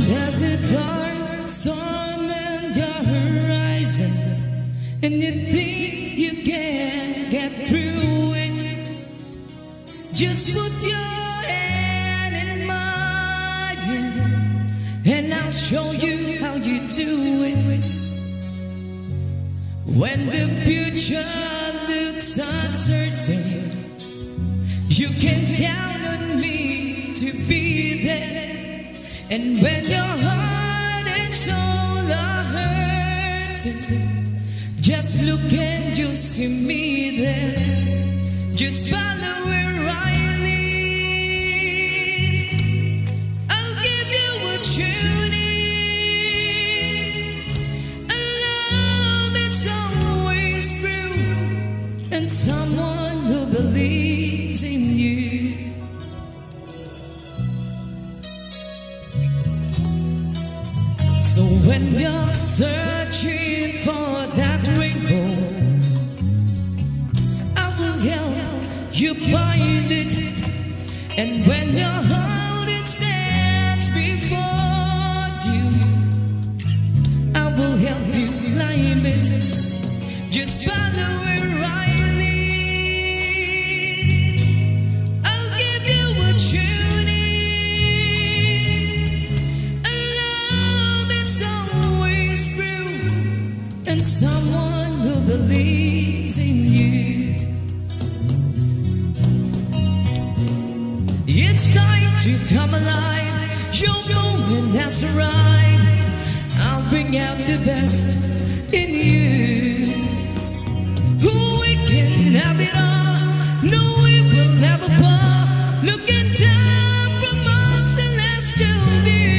there's a dark storm in your horizon, and you think you can get through it, just put your hand in mine, and I'll show you how you do it. When the future looks uncertain, you can count on me to be there. And when your heart and soul are hurting, just look and you'll see me there. Just follow where I lead. I'll give you what you need, a love that's always true, and someone who believes in you. So when you're searching for that rainbow, I will help you find it. And when your heart it stands before you, I will help you climb it. Just follow where I lead. I'll give you what you need, a love that's always true, and someone who believes in you. It's time to come alive. Your moment has arrived. I'll bring out the best in you. We can have it all. No, we will never part. Looking down from our celestial view.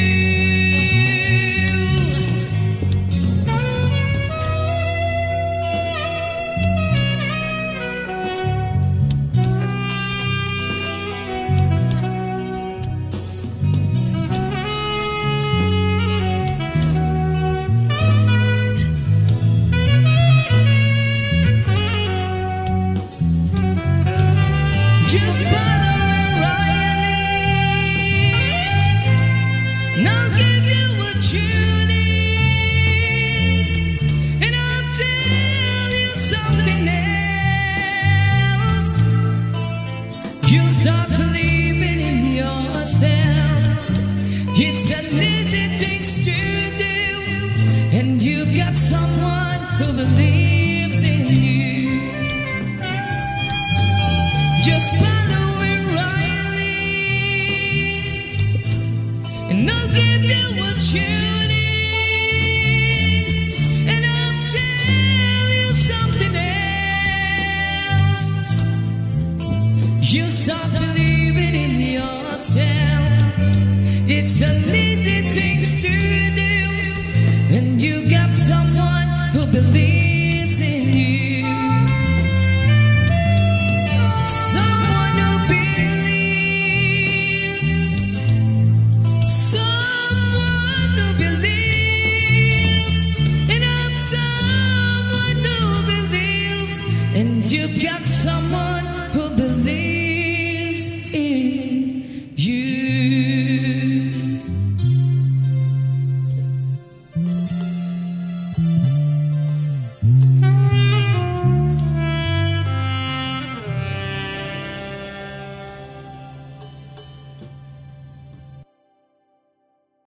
Just follow where I lead, and I'll give you what you need, and I'll tell you something else. You start believing in yourself. It's an easy thing to do, and you've got someone who believes in you. Just follow where I lead, and I'll give you what you need, and I'll tell you something else. You start believing in yourself. It's an easy thing to do, and you got someone who believes in you. You've got